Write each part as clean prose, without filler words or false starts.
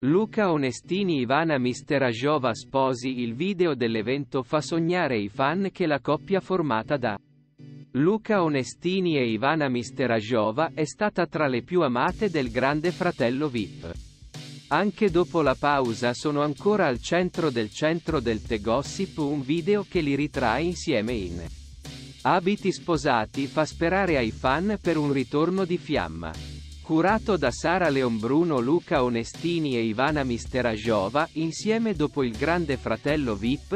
Luca Onestini Ivana Misterajova sposi. Il video dell'evento fa sognare i fan che la coppia formata da Luca Onestini e Ivana Misterajova è stata tra le più amate del Grande Fratello VIP. Anche dopo la pausa sono ancora al centro del The Gossip. Un video che li ritrae insieme in abiti sposati fa sperare ai fan per un ritorno di fiamma. Curato da Sara Leonbruno. Luca Onestini e Ivana Misterajova, insieme dopo il Grande Fratello VIP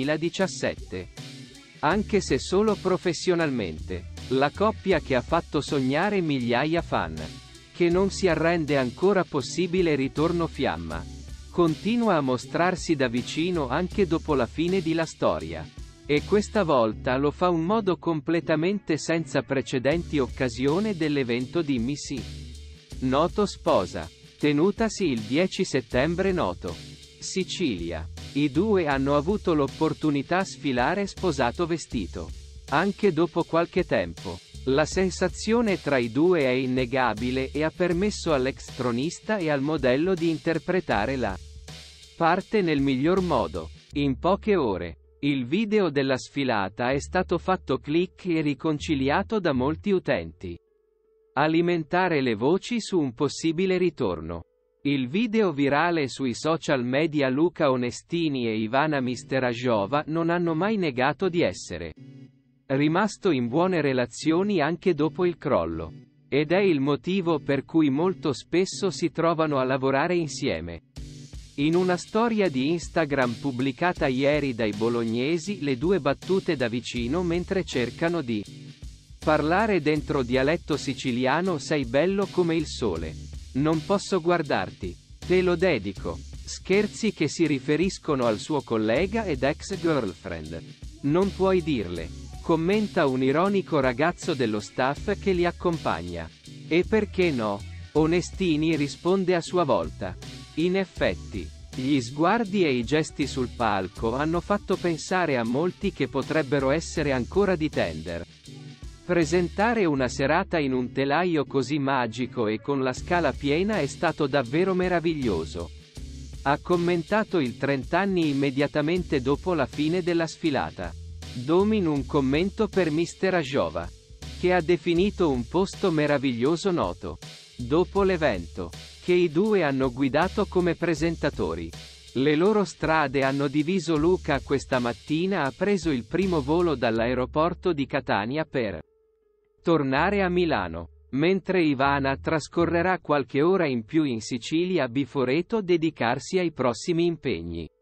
2017. Anche se solo professionalmente. La coppia che ha fatto sognare migliaia fan. Che non si arrende ancora possibile ritorno fiamma. Continua a mostrarsi da vicino anche dopo la fine di La Storia. E questa volta lo fa un modo completamente senza precedenti. Occasione dell'evento Dimmi Sì. Noto sposa. Tenutasi il 10 settembre. Noto. Sicilia. I due hanno avuto l'opportunità sfilare sposato vestito. Anche dopo qualche tempo. La sensazione tra i due è innegabile e ha permesso all'ex tronista e al modello di interpretare la parte nel miglior modo. In poche ore. Il video della sfilata è stato fatto click e riconciliato da molti utenti. Alimentare le voci su un possibile ritorno. Il video virale sui social media. Luca Onestini e Ivana Misterajova non hanno mai negato di essere rimasto in buone relazioni anche dopo il crollo. Ed è il motivo per cui molto spesso si trovano a lavorare insieme. In una storia di Instagram pubblicata ieri dai bolognesi, le due battute da vicino mentre cercano di parlare dentro dialetto siciliano. Sei bello come il sole. Non posso guardarti. Te lo dedico. Scherzi che si riferiscono al suo collega ed ex girlfriend. Non puoi dirle. Commenta un ironico ragazzo dello staff che li accompagna. E perché no? Onestini risponde a sua volta. In effetti, gli sguardi e i gesti sul palco hanno fatto pensare a molti che potrebbero essere ancora di Tender. Presentare una serata in un telaio così magico e con la scala piena è stato davvero meraviglioso. Ha commentato il 30 anni immediatamente dopo la fine della sfilata. Domin un commento per Misterajova, che ha definito un posto meraviglioso. Noto. Dopo l'evento, che i due hanno guidato come presentatori. Le loro strade hanno diviso. Luca questa mattina ha preso il primo volo dall'aeroporto di Catania per tornare a Milano, mentre Ivana trascorrerà qualche ora in più in Sicilia a Biforeto dedicarsi ai prossimi impegni.